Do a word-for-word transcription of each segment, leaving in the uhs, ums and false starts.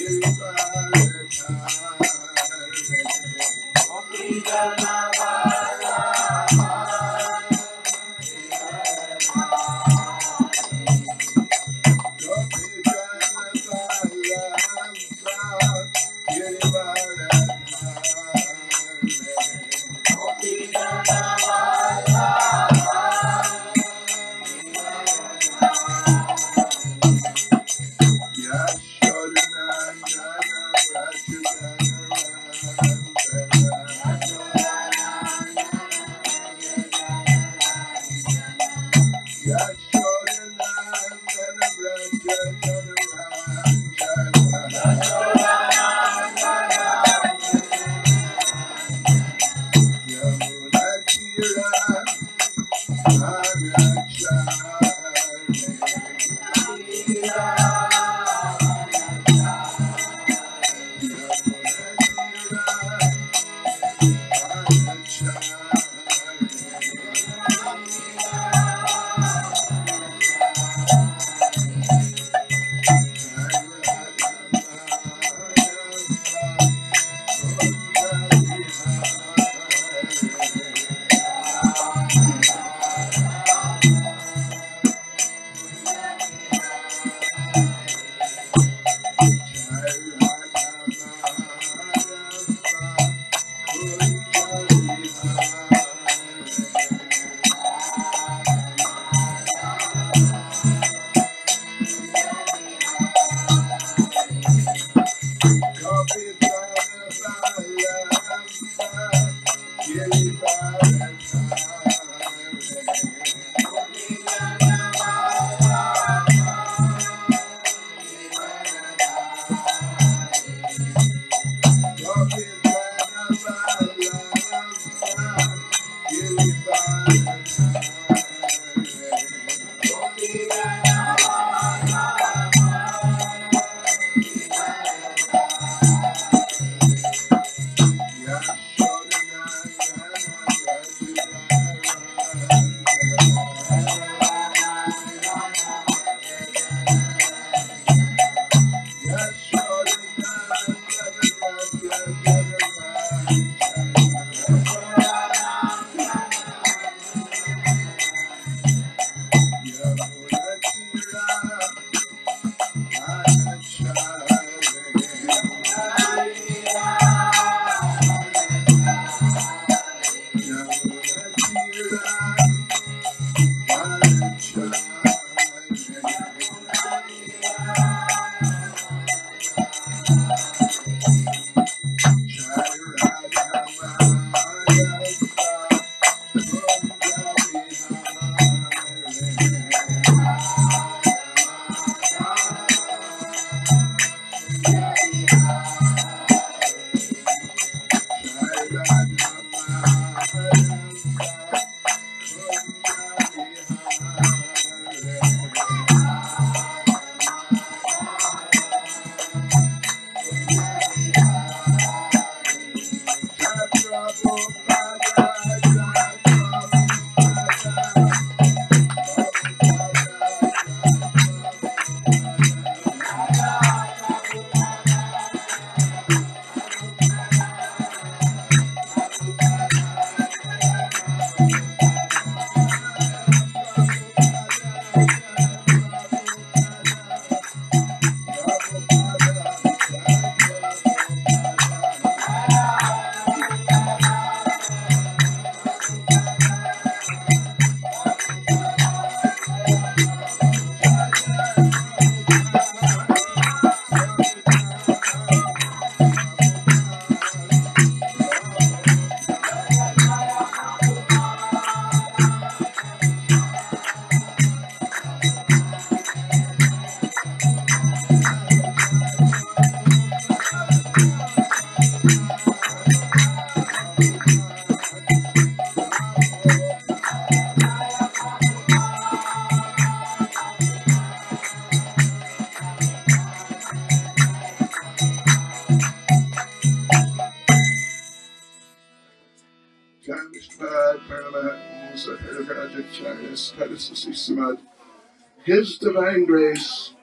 His divine grace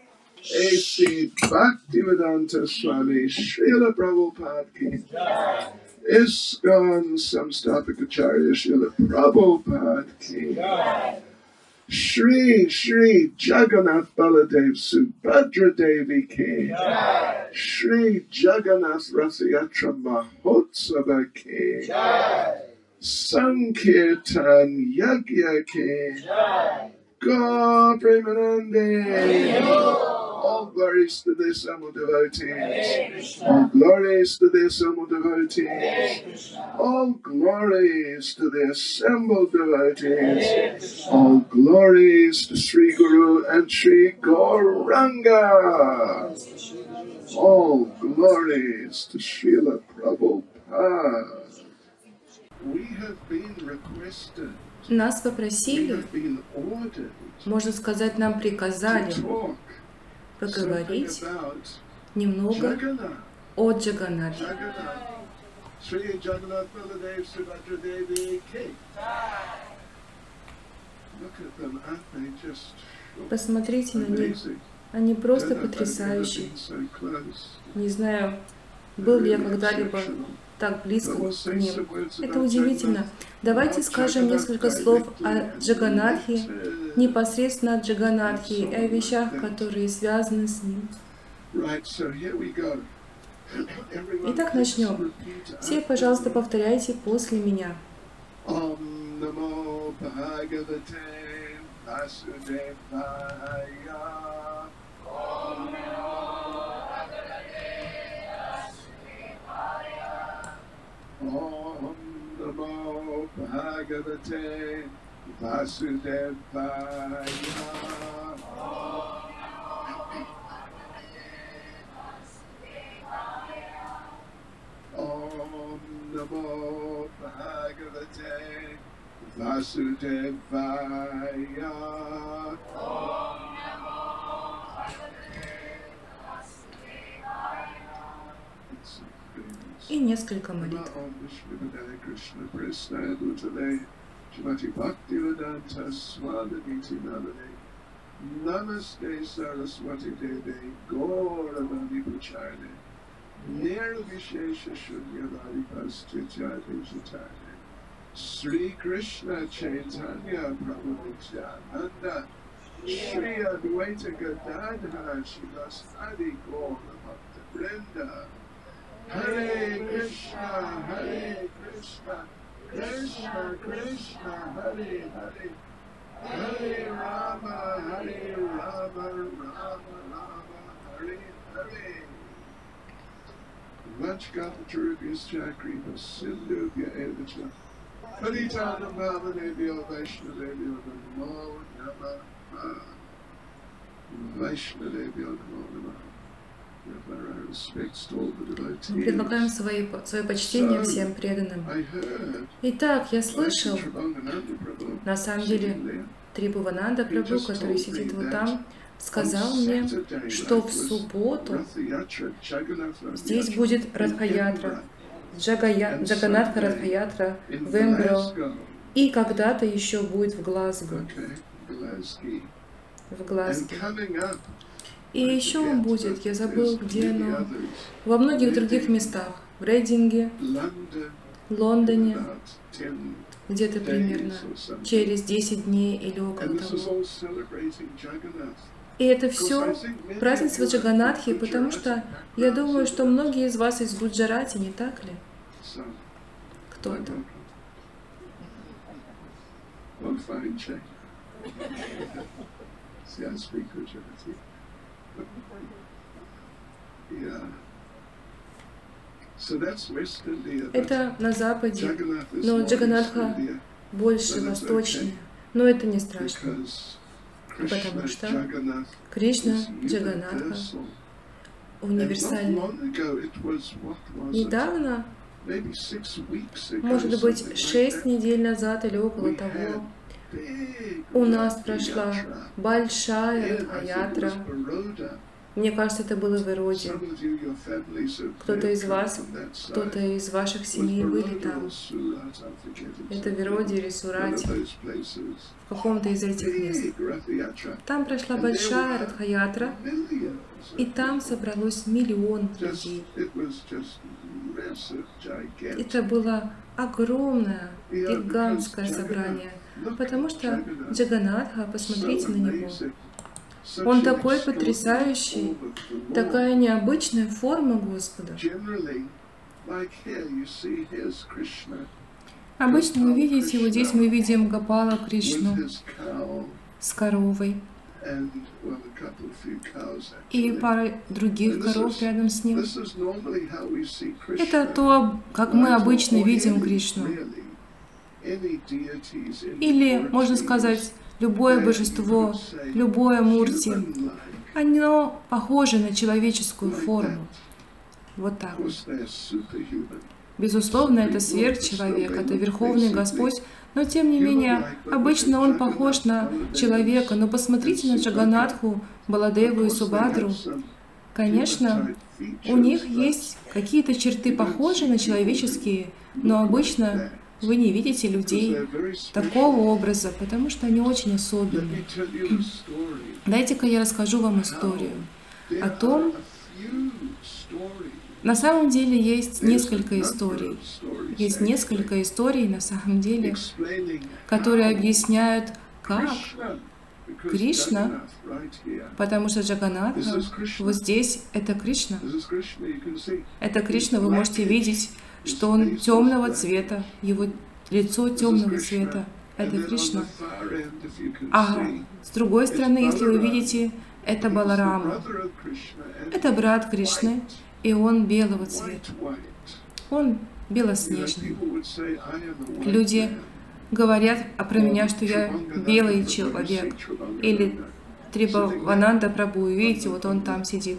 A C Bhaktivedanta Swami Srila Prabhupada ki. ISKCON Samstapakacharya Srila Prabhupada ki. Shri Shri Jagannath Baladev Subhadra Devi ki. Shri Jagannath Rathayatra Mahotsava ki. Sankirtan Yagya ki. God Premanande. All glories to the Samo devotees. All glories to the Samo devotees. All glories to the assembled devotees. All glories to Sri Guru and Sri Gauranga. All glories to Srila Prabhupada. We have been requested. Нас попросили, можно сказать, нам приказали поговорить немного о Джаганнатхе. Посмотрите на них, они просто потрясающие. Не знаю, был ли я когда-либо так близко к ним. Это удивительно. Давайте скажем несколько слов о Джаганнатхе, непосредственно о Джаганнатхе и о вещах, которые связаны с ним. Итак, начнем. Все, пожалуйста, повторяйте после меня. Om Namo Bhagavate Vasudevaya. Om Namo Bhagavate Vasudevaya. И несколько молитв. Намасте Сарасвати Деве Гауравани Пучарне Нирвишеша Шуньявади Пастичади Житарне Сри Кришна Chaitanya Prabhu Nityananda Shri Advaita Gadadhara Shivasadi Gauravata Vrinda. Hare Krishna, Hare Krishna, Krishna Krishna, Hare Hare, Hare Rama, Hare Rama, Rama Rama, Hare Hare. Vachkapacharubhyascha kripa sindhubhya evacha Paritanam Bhavanebhyo Vaishnavebhyo Namo Namaha. Vaishnavebhyo Namo Namaha. Мы предлагаем свои, свое почтение всем преданным. Итак, я слышал, на самом деле, Трибхувананда Прабху, который сидит вот там, сказал мне, что в субботу здесь будет Радха-ятра, Джаганнатха Радха-ятра в Эмбро, и когда-то еще будет в Глазго. В Глазго. И еще он будет, я забыл где, но во многих других местах, в Рейдинге, Лондоне, где-то примерно через десять дней или около того. И это все празднество Джаганнатхи, потому что я думаю, что многие из вас из Гуджарати, не так ли? Кто-то. Это на западе, но Джаганнатха больше восточнее, но это не страшно, потому что Кришна Джаганнатха универсальный. Недавно, может быть, шесть недель назад или около того, у нас прошла большая Радха-ятра Мне кажется, это было в Ироде. Кто-то из вас, кто-то из ваших семей были там. Это в Ироде или Сурате, в каком-то из этих мест. Там прошла большая Радха-ятра, и там собралось миллион людей. Это было огромное, гигантское собрание, потому что Джаганатха, посмотрите на него, он такой потрясающий, такая необычная форма Господа. Обычно вы видите, вот здесь мы видим Гопала Кришну с коровой и парой других коров рядом с ним. Это то, как мы обычно видим Кришну. Или, можно сказать, любое божество, любое мурти, оно похоже на человеческую форму. Вот так вот. Безусловно, это сверхчеловек, это Верховный Господь, но тем не менее, обычно он похож на человека. Но посмотрите на Джаганатху, Баладеву и Субадру. Конечно, у них есть какие-то черты похожие на человеческие, но обычно вы не видите людей такого образа, потому что они очень особенные. Дайте-ка я расскажу вам историю о том, на самом деле есть несколько историй. Есть несколько историй, на самом деле, которые объясняют, как Кришна, потому что Джаганатха, вот здесь это Кришна. Это Кришна, вы можете видеть, что он темного цвета, его лицо темного цвета. Это Кришна. А с другой стороны, если вы видите, это Баларама. Это брат Кришны, и он белого цвета. Он белоснежный. Люди говорят про меня, что я белый человек. Или Трибхавананда Прабху, видите, вот он там сидит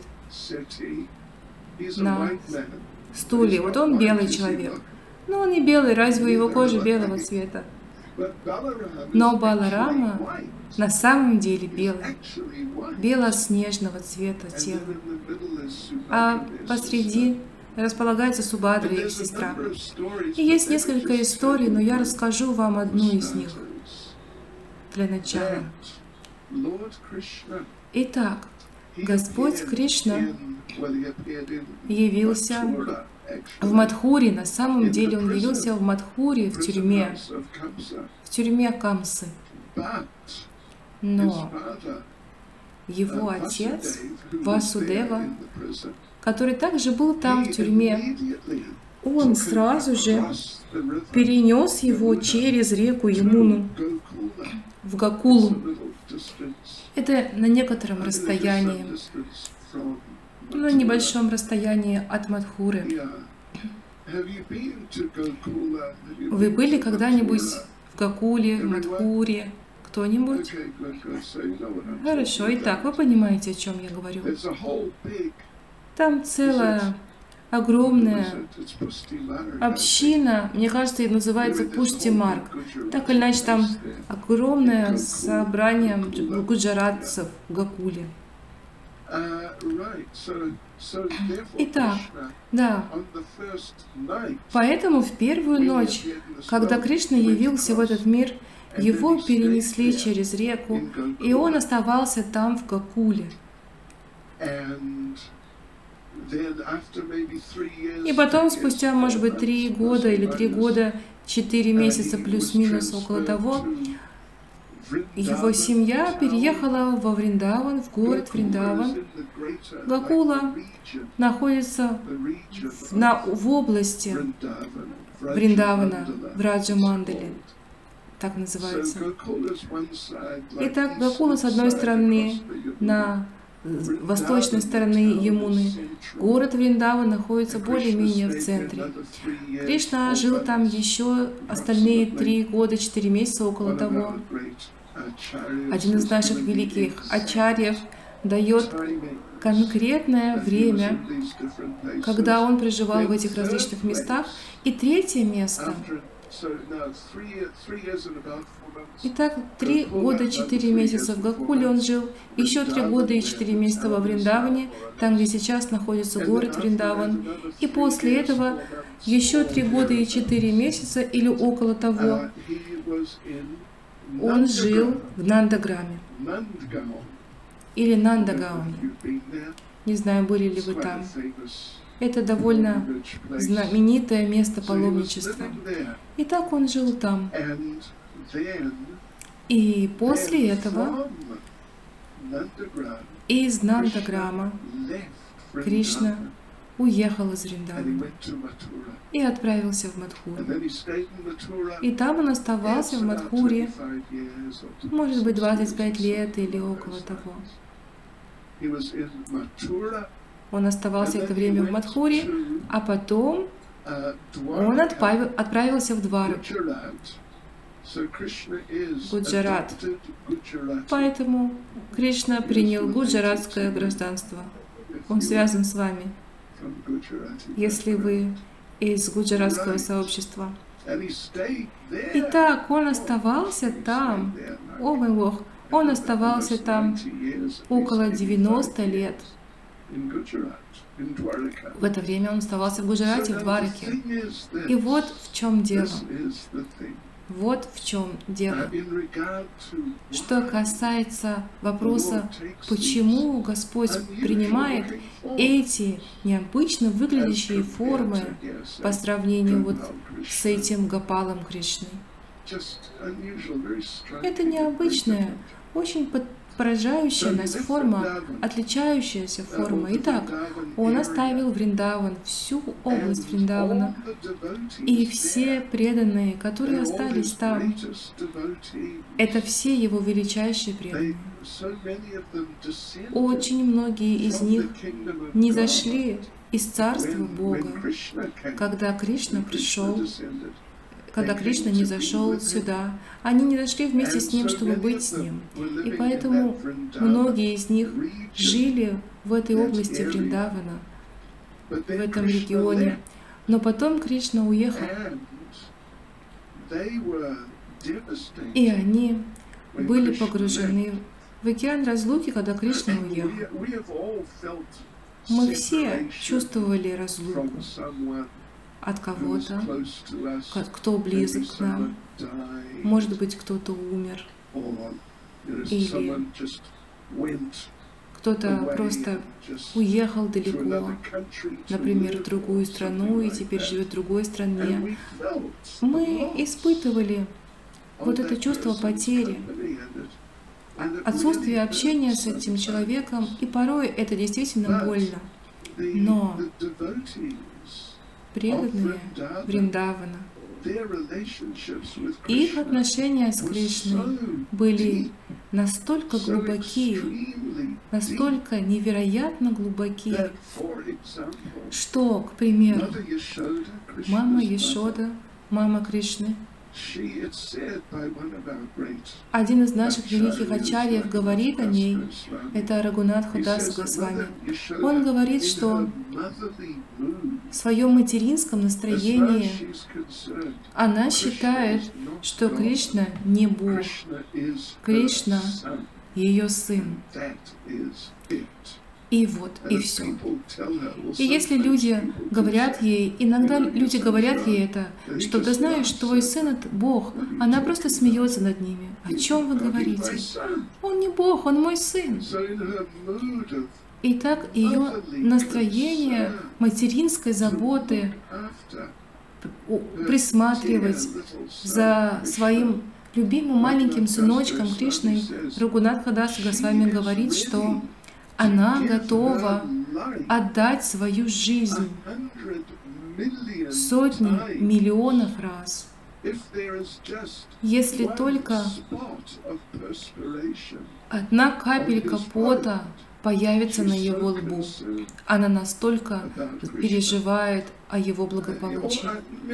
на стуле. Вот он белый человек. Но он не белый, разве у его кожи белого цвета? Но Баларама на самом деле белый, белоснежного цвета тела. А посреди располагается Субадра, их сестра. И есть несколько историй, но я расскажу вам одну из них для начала. Итак, Господь Кришна явился в Мадхуре. На самом деле он явился в Мадхуре, в тюрьме, в тюрьме Камсы. Но его отец Васудева, который также был там в тюрьме, он сразу же перенес его через реку Ямуну в Гокулу. Это на некотором расстоянии, на небольшом расстоянии от Мадхуры. Вы были когда-нибудь в Гокуле, в Мадхуре? Кто-нибудь? Хорошо, итак, вы понимаете, о чем я говорю. Там целая огромная община, мне кажется, это называется Пушти-Марг. Так или иначе, там огромное собрание гуджаратцев в Гокуле. Итак, да, поэтому в первую ночь, когда Кришна явился в этот мир, его перенесли через реку, и он оставался там, в Гокуле. И потом, спустя, может быть, три года или три года, четыре месяца плюс-минус около того, его семья переехала во Вриндаван, в город Вриндаван. Гокула находится в, на, в области Вриндавана, в Раджа-Мандале, так называется. Итак, Гокула с одной стороны на восточной стороны Ямуны. Город Вриндаван находится более-менее в центре. Кришна жил там еще остальные три года, четыре месяца около того. Один из наших великих ачарьев дает конкретное время, когда он проживал в этих различных местах. И третье место, Итак, три года четыре месяца в Гокуле он жил, еще три года и четыре месяца во Вриндаване, там, где сейчас находится город Вриндаван. И после этого еще три года и четыре месяца или около того он жил в Нандаграме или Нандагаон. Не знаю, были ли вы там. Это довольно знаменитое место паломничества. И так он жил там. И после этого из Нандаграма Кришна уехал из Вриндавана и отправился в Мадхуру. И там он оставался в Мадхуре, может быть, двадцать пять лет или около того. Он оставался это время в Мадхуре, а потом он отправился в Двараку, Гуджарат. Поэтому Кришна принял гуджаратское гражданство. Он связан с вами, если вы из гуджаратского сообщества. Итак, он оставался там, о мой Бог, он оставался там около девяноста лет. В это время он оставался в Гуджарате, в Двараке. И вот в чем дело. Вот в чем дело. Что касается вопроса, почему Господь принимает эти необычно выглядящие формы по сравнению вот с этим Гопалом Кришной. Это необычная, очень поражающая нас форма, отличающаяся форма. Итак, он оставил Вриндаван, всю область Вриндавана, и все преданные, которые остались там, это все его величайшие преданные. Очень многие из них не зашли из Царства Бога, когда Кришна пришел, когда Кришна не зашел сюда. Они не дошли вместе с Ним, чтобы быть с Ним. И поэтому многие из них жили в этой области Вриндавана, в этом регионе. Но потом Кришна уехал. И они были погружены в океан разлуки, когда Кришна уехал. Мы все чувствовали разлуку от кого-то, кто близок к нам. Может быть, кто-то умер, или кто-то просто уехал далеко, например, в другую страну, и теперь живет в другой стране. Мы испытывали вот это чувство потери, отсутствие общения с этим человеком, и порой это действительно больно. Но преданные Вриндавана, их отношения с Кришной были настолько глубокие, настолько невероятно глубокие, что, к примеру, мама Яшода, мама Кришны, один из наших великих ачарьев говорит о ней, это Рагунатха Дас Госвами. Он говорит, что в своем материнском настроении она считает, что Кришна не Бог, Кришна ее сын. И вот, и все. И если люди говорят ей, иногда люди говорят ей это, что ты знаешь, твой сын — это Бог, она просто смеется над ними. О чем вы говорите? Он не Бог, он мой сын. Итак, ее настроение материнской заботы, присматривать за своим любимым маленьким сыночком Кришной, Рагунатха Дас Госвами говорит, что она готова отдать свою жизнь сотни миллионов раз, если только одна капелька пота появится на его лбу. Она настолько переживает о его благополучии.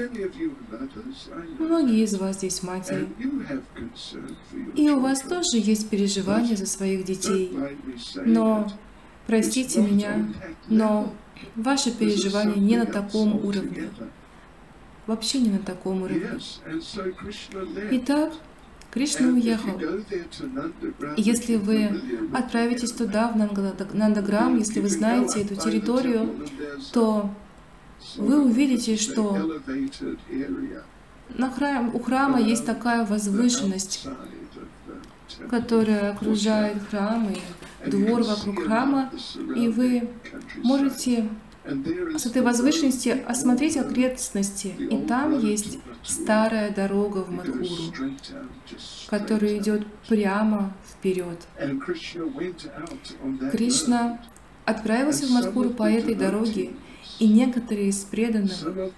Многие из вас здесь матери, и у вас тоже есть переживания за своих детей. Но, простите меня, но ваши переживания не на таком уровне. вообще не на таком уровне. Итак, Кришна уехал. Если вы отправитесь туда, в Нандаграм, если вы знаете эту территорию, то вы увидите, что на храм, у храма есть такая возвышенность, которая окружает храм и двор вокруг храма, и вы можете с этой возвышенности осмотреть окрестности, и там есть старая дорога в Мадхуру, которая идет прямо вперед. Кришна отправился в Мадхуру по этой дороге, и некоторые из преданных,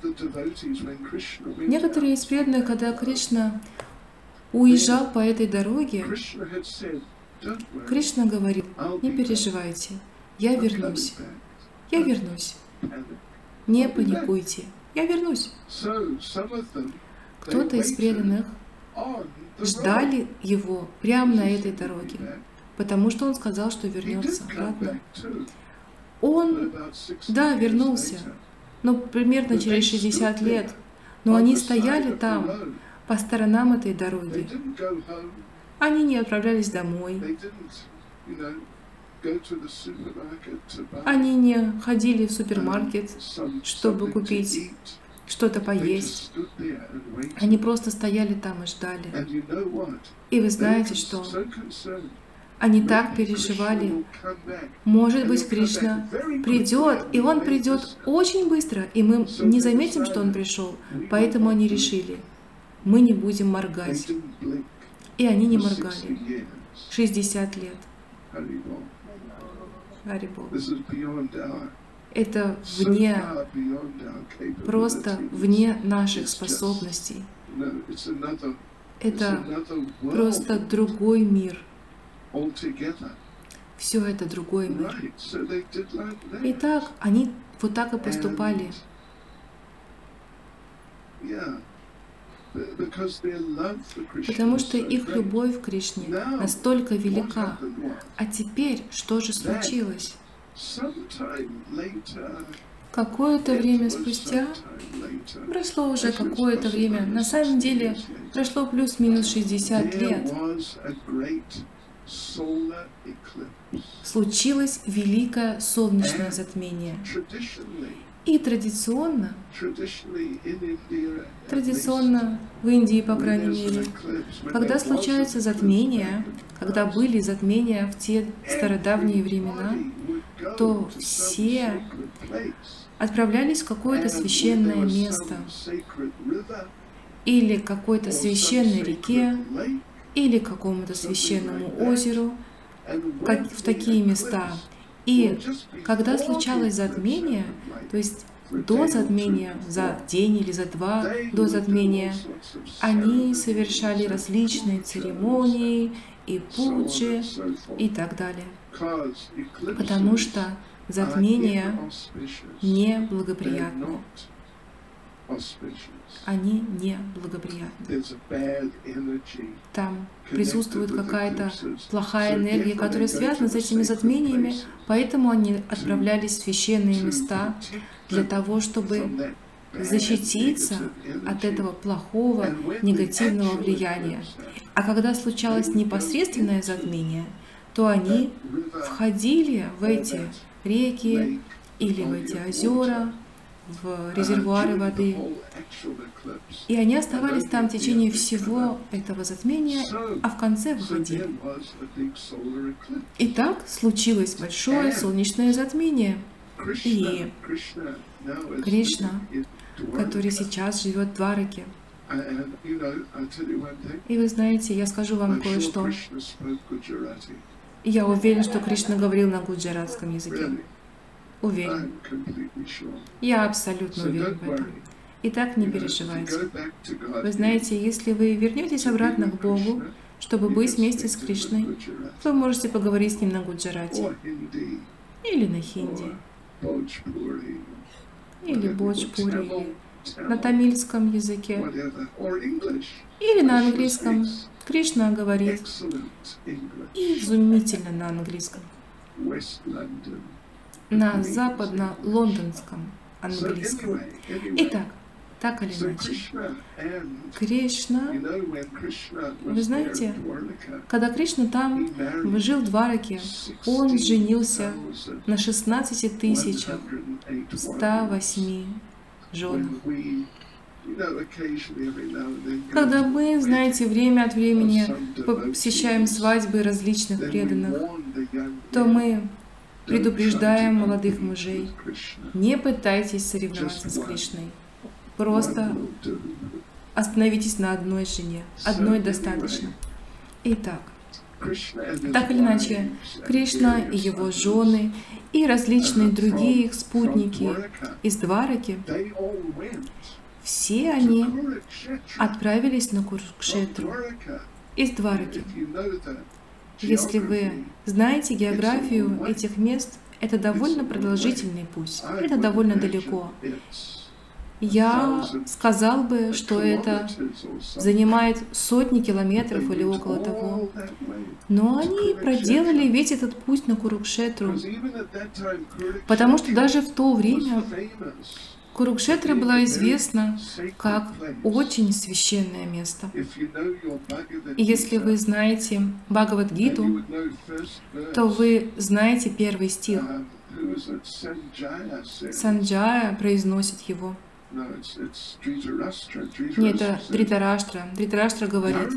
некоторые из преданных, когда Кришна уезжал по этой дороге, Кришна говорил: не переживайте, я вернусь. Я вернусь. Не паникуйте. Я вернусь. Кто-то из преданных ждали его прямо на этой дороге, потому что он сказал, что вернется обратно. Он, да, вернулся, но примерно через шестьдесят лет. Но они стояли там, по сторонам этой дороги. Они не отправлялись домой. Они не ходили в супермаркет, чтобы купить что-то поесть. Они просто стояли там и ждали. И вы знаете, что они так переживали. Может быть, Кришна придет, и Он придет очень быстро, и мы не заметим, что Он пришел. Поэтому они решили: мы не будем моргать. И они не моргали. шестьдесят лет. Харибол. Это вне, просто вне наших способностей. Это просто другой мир. Все это другой мир. Итак, они вот так и поступали. Потому что их любовь к Кришне настолько велика. А теперь что же случилось? Какое-то время спустя, прошло уже какое-то время, на самом деле прошло плюс-минус шестьдесят лет, случилось великое солнечное затмение. И традиционно, традиционно в Индии, по крайней мере, когда случаются затмения, когда были затмения в те стародавние времена, то все отправлялись в какое-то священное место, или к какой-то священной реке, или к какому-то священному озеру, как в такие места. И когда случалось затмение, то есть до затмения, за день или за два до затмения, они совершали различные церемонии и пуджи и так далее. Потому что затмения неблагоприятны. Они неблагоприятны. Там присутствует какая-то плохая энергия, которая связана с этими затмениями, поэтому они отправлялись в священные места для того, чтобы защититься от этого плохого, негативного влияния. А когда случалось непосредственное затмение, то они входили в эти реки или в эти озера, в резервуары воды, и они оставались там в течение всего этого затмения, а в конце выходили. Итак, случилось большое солнечное затмение, и Кришна, который сейчас живет в Двараке. И вы знаете, я скажу вам кое-что. Я уверен, что Кришна говорил на гуджаратском языке. Уверен. Я абсолютно уверен в этом. Итак, не переживайте. Вы знаете, если вы вернетесь обратно к Богу, чтобы быть вместе с Кришной, вы можете поговорить с Ним на гуджарате, или на хинди, или боджпури, или на тамильском языке, или на английском. Кришна говорит изумительно на английском, на западно-лондонском английском. Итак, Так или иначе. Кришна, вы знаете, когда Кришна там жил в Двараке, он женился на шестнадцати тысячах ста восьми женах. Когда мы, знаете, время от времени посещаем свадьбы различных преданных, то мы предупреждаем молодых мужей: не пытайтесь соревноваться с Кришной. Просто остановитесь на одной жене. Одной достаточно. Итак, так или иначе, Кришна и его жены и различные другие их спутники из Двараки, все они отправились на Курукшетру из Двараки. Если вы знаете географию этих мест, это довольно продолжительный путь, это довольно далеко. Я сказал бы, что это занимает сотни километров или около того. Но они проделали весь этот путь на Курукшетру, потому что даже в то время Курукшетра была известна как очень священное место. И если вы знаете Бхагавад-гиту, то вы знаете первый стих. Санджая произносит его. Нет, это Дритараштра. Дритараштра говорит: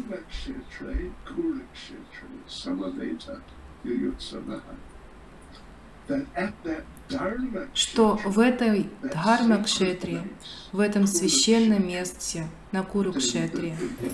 что в этой Дхарма-кшетре, в этом священном месте, на Курукшетре,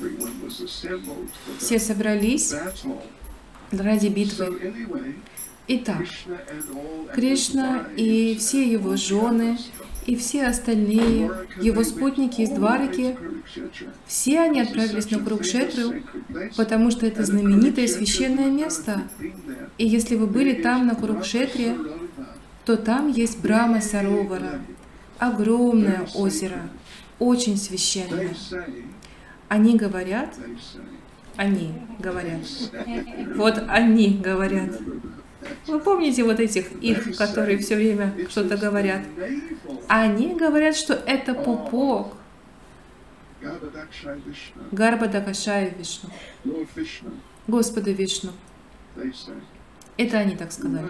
все собрались ради битвы. Итак, Кришна и все его жены, и все остальные его спутники из Двараки, все они отправились на Курукшетру, потому что это знаменитое священное место. И если вы были там, на Курукшетре, то там есть Брахма Саровара, огромное озеро, очень священное. Они говорят, они говорят, вот они говорят. Вы помните вот этих их, которые все время что-то говорят? Они говорят, что это пупок Гарбадакашая Вишну, Господа Вишну. Это они так сказали.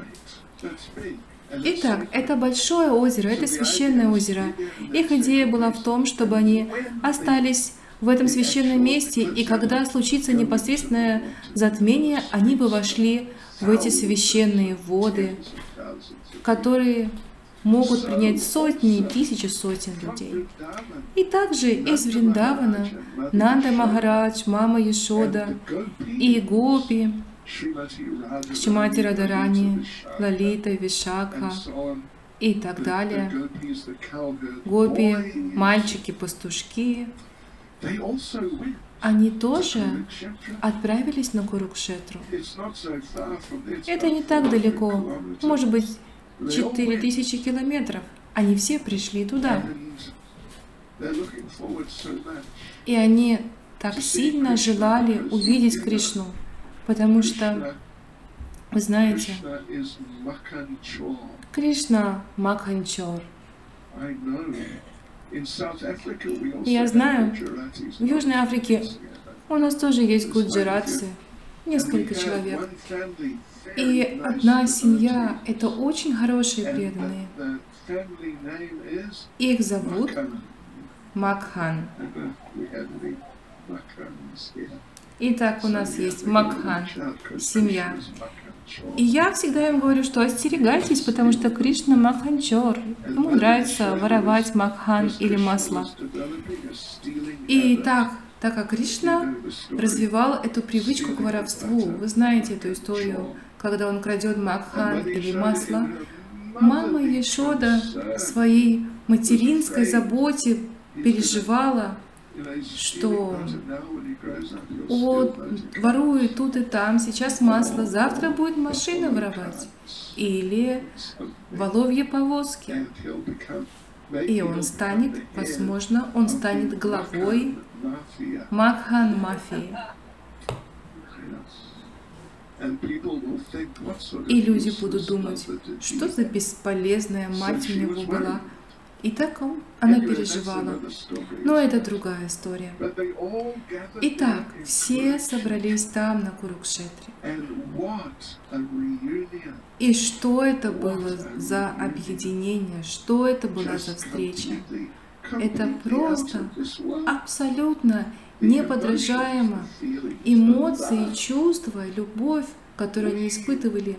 Итак, это большое озеро, это священное озеро. Их идея была в том, чтобы они остались в этом священном месте, и когда случится непосредственное затмение, они бы вошли в эти священные воды, которые могут принять сотни и тысячи сотен людей. И также из Вриндавана Нанда Махарадж, Мама Яшода и Гопи, Шримати Радарани, Лалита, Вишакха и так далее, гопи, мальчики, пастушки, они тоже отправились на Курукшетру. Это не так далеко, может быть, четыре тысячи километров. Они все пришли туда. И они так сильно желали увидеть Кришну, потому что, вы знаете, Кришна Макханчор. Я знаю, в Южной Африке у нас тоже есть гуджаратцы, несколько человек. И одна семья — это очень хорошие преданные. Их зовут Макхан. Итак, у нас есть Макхан, семья. И я всегда им говорю, что остерегайтесь, потому что Кришна Макханчор. Ему нравится воровать Макхан или масло. И так, так как Кришна развивал эту привычку к воровству, вы знаете эту историю, когда он крадет Макхан или масло, мама Яшода в своей материнской заботе переживала, что он ворует тут и там, сейчас масло, завтра будет машина воровать или воловьи повозки. И он станет, возможно, он станет главой Макхан мафии. И люди будут думать, что за бесполезная мать у него была. И так она переживала. Но это другая история. Итак, все собрались там, на Курукшетре. И что это было за объединение? Что это была за встреча? Это просто абсолютно неподражаемо. Эмоции, чувства, любовь, которую они испытывали.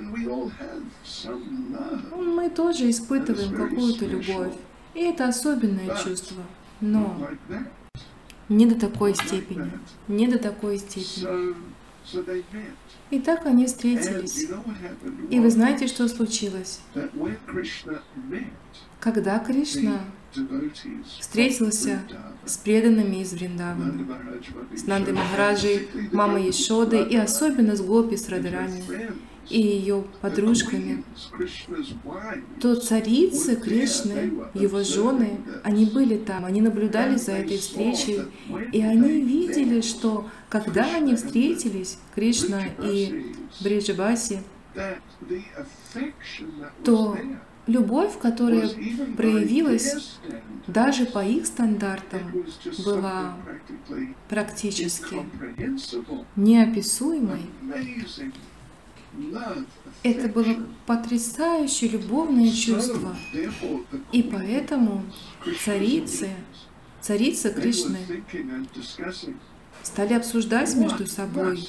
Мы тоже испытываем какую-то любовь. И это особенное чувство. Но не до такой степени. Не до такой степени. И так они встретились. И вы знаете, что случилось? Когда Кришна встретился с преданными из Вриндавана, с Нандой Махараджей, мамой Ешодой и особенно с Гопи, с Радхарани и ее подружками, то царицы Кришны, его жены, они были там, они наблюдали за этой встречей, и они видели, что когда они встретились, Кришна и Бриджаваси, то любовь, которая проявилась даже по их стандартам, была практически неописуемой. Это было потрясающее любовное чувство. И поэтому царицы, царица Кришны стали обсуждать между собой,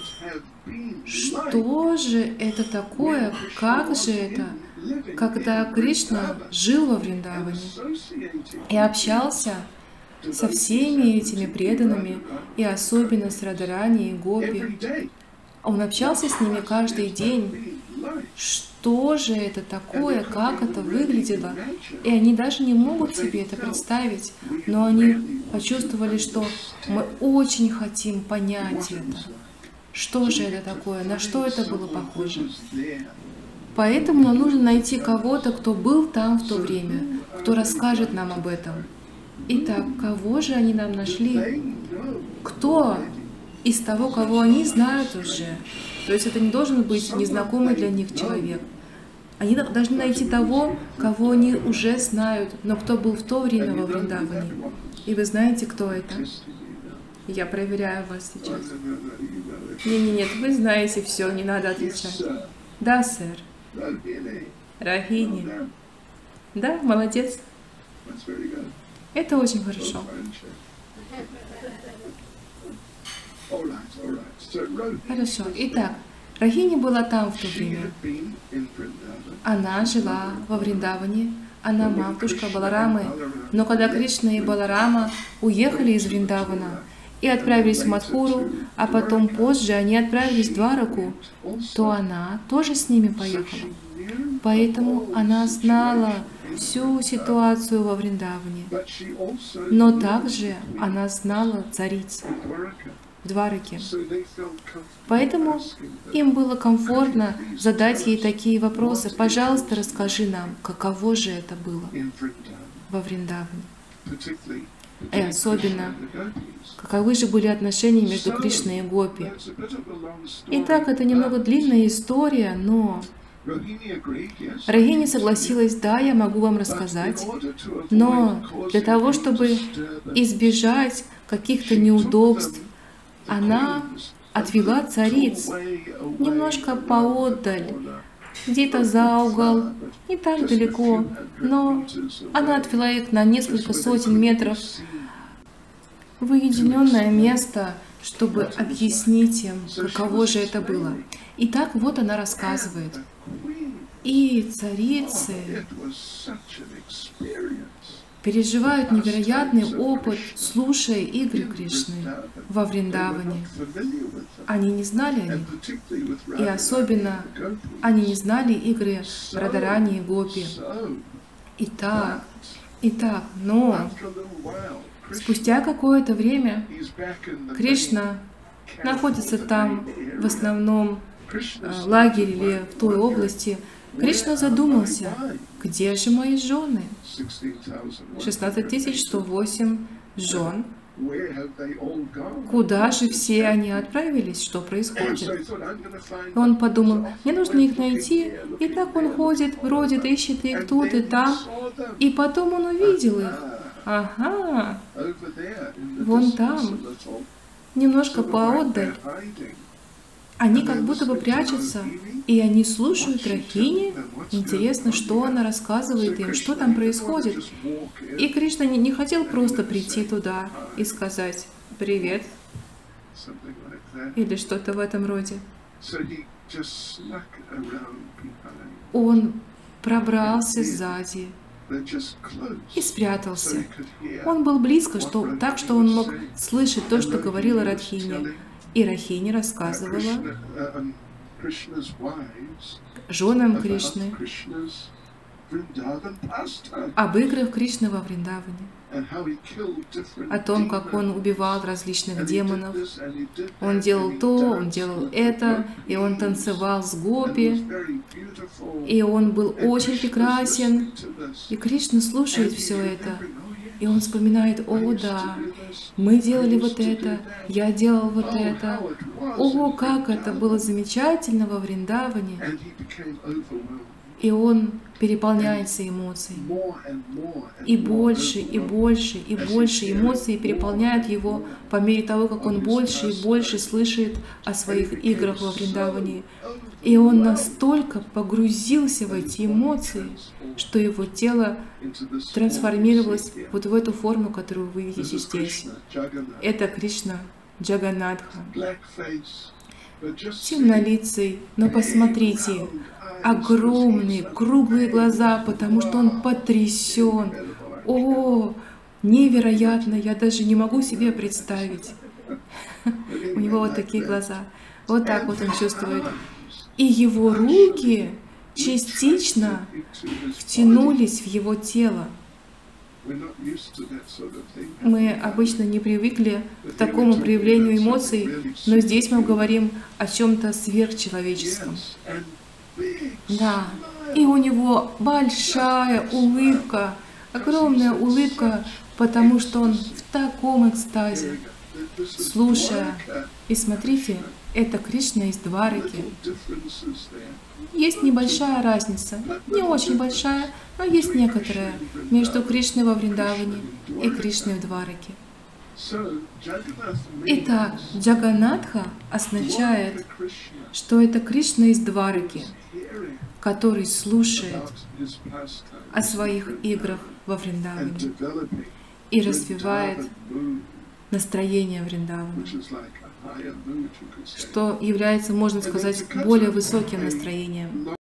что же это такое, как же это, когда Кришна жил во Вриндаване и общался со всеми этими преданными, и особенно с Радхарани и Гопи. Он общался с ними каждый день. Что же это такое, как это выглядело? И они даже не могут себе это представить, но они почувствовали, что мы очень хотим понять это. Что же это такое, на что это было похоже? Поэтому нам нужно найти кого-то, кто был там в то время, кто расскажет нам об этом. Итак, кого же они нам нашли? Кто из того, кого они знают уже? То есть это не должен быть незнакомый для них человек. Они должны найти того, кого они уже знают, но кто был в то время во Вриндаване. И вы знаете, кто это? Я проверяю вас сейчас. Не-не-нет, вы знаете все, не надо отвечать. Да, сэр. Рахини. Да, молодец. Это очень хорошо. Хорошо. Итак, Рахини была там в то время. Она жила во Вриндаване. Она матушка Баларамы. Но когда Кришна и Баларама уехали из Вриндавана и отправились в Мадхуру, а потом позже они отправились в Двараку, то она тоже с ними поехала. Поэтому она знала всю ситуацию во Вриндаване. Но также она знала цариц в Двараке. Поэтому им было комфортно задать ей такие вопросы. Пожалуйста, расскажи нам, каково же это было во Вриндаване. И особенно, каковы же были отношения между Кришной и Гопи. Итак, это немного длинная история, но Рахини согласилась: да, я могу вам рассказать, но для того, чтобы избежать каких-то неудобств, она отвела цариц немножко поотдаль, где-то за угол, не так далеко, но она отвела их на несколько сотен метров в уединенное место, чтобы объяснить им, каково же это было. Итак, вот она рассказывает. И царицы переживают невероятный опыт, слушая игры Кришны во Вриндаване. Они не знали о них. И особенно они не знали игры Радхарани и Гопи. Итак, итак, но спустя какое-то время Кришна находится там, в основном лагере или в той области. Кришна задумался, где же мои жены? шестнадцать тысяч сто восемь жен Куда же все они отправились? Что происходит? И он подумал, мне нужно их найти. И так он ходит, бродит, ищет их тут и там. И потом он увидел их. Ага, вон там, немножко поотдаль. Они как будто бы прячутся, и они слушают Рахини. Интересно, что она рассказывает им, что там происходит. И Кришна не, не хотел просто прийти туда и сказать «Привет» или что-то в этом роде. Он пробрался сзади и спрятался. Он был близко, что, так что он мог слышать то, что говорила Радхини. И Рахини рассказывала женам Кришны об играх Кришны во Вриндаване, о том, как он убивал различных демонов. Он делал то, он делал это, и он танцевал с гопи, и он был очень прекрасен. И Кришна слушает все это, и он вспоминает: о, да, мы делали вот это, я делал вот это. О, как это было замечательно во Вриндаване. И он переполняется эмоциями. И больше, и больше, и больше эмоций переполняют его по мере того, как он больше и больше слышит о своих играх во Вриндаване. И он настолько погрузился в эти эмоции, что его тело трансформировалось вот в эту форму, которую вы видите здесь. Это Кришна Джаганнатха. Темнолицый, но посмотрите, огромные круглые глаза, потому что он потрясен. О, невероятно, я даже не могу себе представить. У него вот такие глаза. Вот так вот он чувствует. И его руки частично втянулись в его тело. Мы обычно не привыкли к такому проявлению эмоций, но здесь мы говорим о чем-то сверхчеловеческом. Да, и у него большая улыбка, огромная улыбка, потому что он в таком экстазе, слушая. И смотрите, это Кришна из Двараки. Есть небольшая разница, не очень большая, но есть некоторая между Кришной во Вриндаване и Кришной в Двараке. Итак, Джаганнатха означает, что это Кришна из Двараки, который слушает о своих играх во Вриндаване и развивает настроение Вриндавана, что является, можно сказать, более высоким настроением.